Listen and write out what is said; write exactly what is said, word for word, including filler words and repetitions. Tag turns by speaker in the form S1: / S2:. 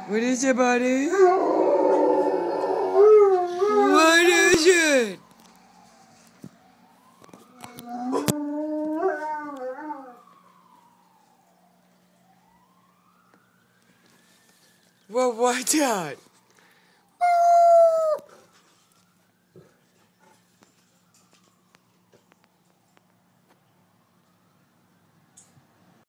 S1: What is it, buddy? What is it? Well, what's that?